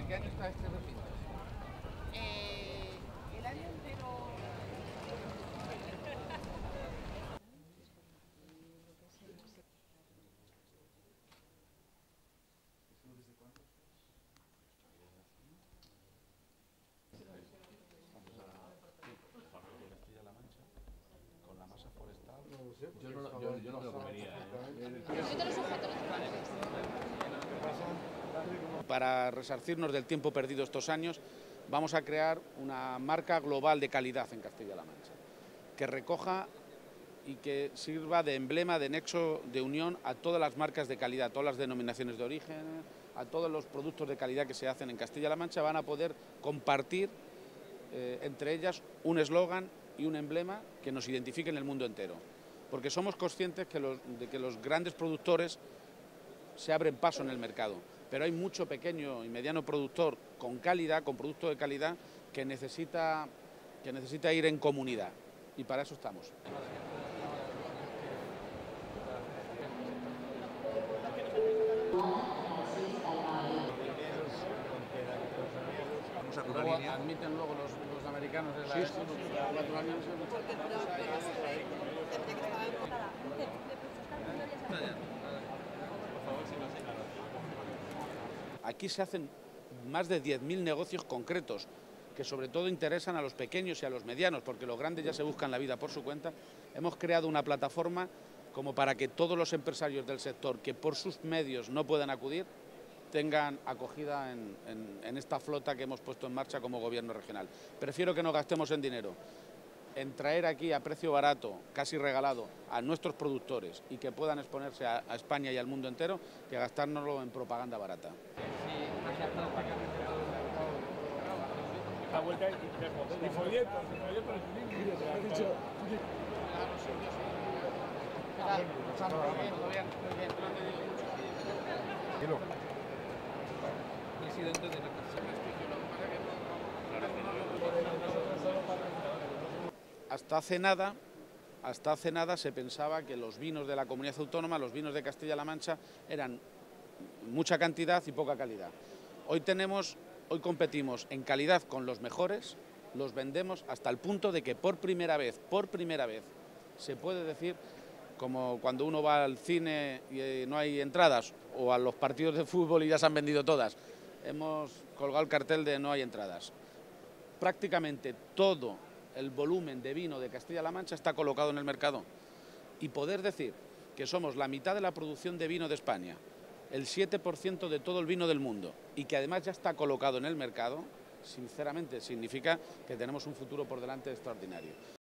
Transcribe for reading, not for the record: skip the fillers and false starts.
qué año está este recinto? El año entero. Con la masa forestal. No lo sé, Yo no me lo comería. Para resarcirnos del tiempo perdido estos años, vamos a crear una marca global de calidad en Castilla-La Mancha, que recoja y que sirva de emblema, de nexo de unión a todas las marcas de calidad, a todas las denominaciones de origen, a todos los productos de calidad que se hacen en Castilla-La Mancha. Van a poder compartir entre ellas un eslogan y un emblema que nos identifique en el mundo entero, porque somos conscientes de que los grandes productores se abren paso en el mercado, pero hay mucho pequeño y mediano productor con calidad, con producto de calidad, que necesita ir en comunidad, y para eso estamos. Luego admiten luego los americanos de la ESO, los 4 años. Aquí se hacen más de 10.000 negocios concretos que sobre todo interesan a los pequeños y a los medianos, porque los grandes ya se buscan la vida por su cuenta. Hemos creado una plataforma como para que todos los empresarios del sector que por sus medios no puedan acudir tengan acogida en esta flota que hemos puesto en marcha como gobierno regional. Prefiero que no gastemos en dinero, en traer aquí a precio barato, casi regalado, a nuestros productores y que puedan exponerse a España y al mundo entero, que gastárnoslo en propaganda barata. La vuelta y folletos, Presidente de la Hasta hace nada se pensaba que los vinos de la comunidad autónoma, los vinos de Castilla-La Mancha, eran mucha cantidad y poca calidad. Hoy competimos en calidad con los mejores, los vendemos hasta el punto de que por primera vez, se puede decir, como cuando uno va al cine y no hay entradas, o a los partidos de fútbol y ya se han vendido todas, hemos colgado el cartel de no hay entradas. Prácticamente todo el volumen de vino de Castilla-La Mancha está colocado en el mercado. Y poder decir que somos la mitad de la producción de vino de España, el 7% de todo el vino del mundo, y que además ya está colocado en el mercado, sinceramente significa que tenemos un futuro por delante extraordinario.